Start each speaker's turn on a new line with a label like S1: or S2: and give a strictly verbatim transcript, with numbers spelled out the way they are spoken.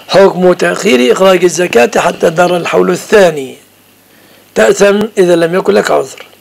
S1: حكم تأخير إخراج الزكاة حتى دار الحول الثاني. تأثم إذا لم يكن لك عذر.